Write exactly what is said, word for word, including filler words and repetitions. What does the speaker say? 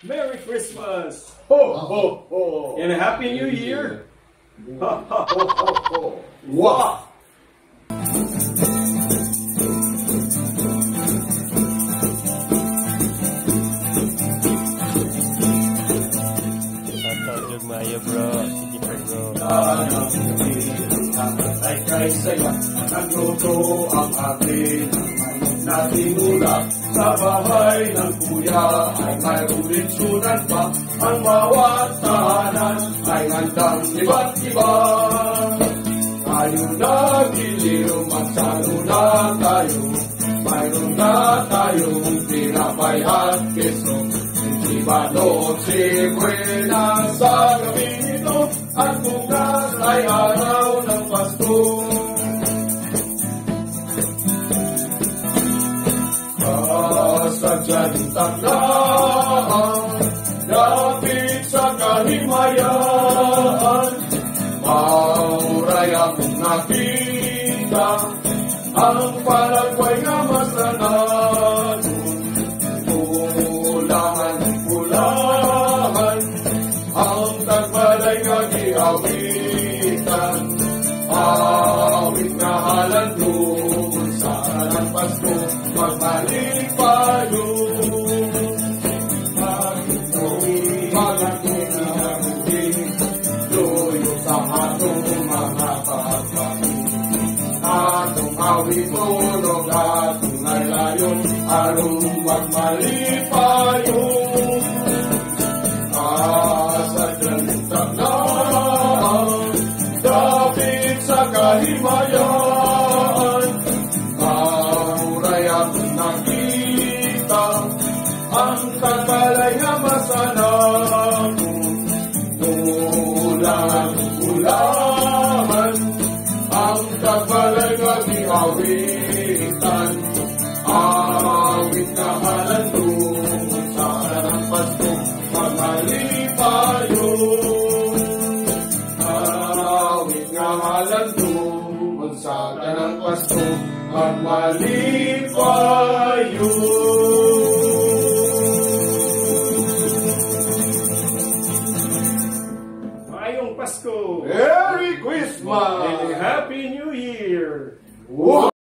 Merry Christmas! Ho, ho, ho! And a Happy New Year! Ha, ha, ho, ho, ho! Whoah! Mayo bro, sige pa bro. Ay kay saya, nagluto ang atin na tinulak sa bahay ng kuya. Ay may ulit sunan pa, ang bawat tahanan ay handang iba't iba. Tayo nagiliw, magsalo na tayo, mayroon na tayong tinapay at keso. Iba Noche Buena sa gabi ito, at bukas ay araw ng Pasko. Kasadya Ning Taknaa, lapit sa kahimayan. Mauray akong nakita, ang palagway nga masananon. Ang tagbalay nga giawitan, awit nga halandun sa ng Pasko, magbalik payo. Magiging magiging luyo sa atong mga pagpapit. Atong awit tulog atong laylayon, arong magbalik payo. Kasadya Ning Taknaa, dapit sa kahimayan. Mauray akong nakita, ang tagbalay nga masanang. Ulang-ulangan, ang tagbalay nga giawitan. Awit na halandun sa ng Pasko, magmalipayo. Awit nga halandun sa ng Pasko, magmalipayo.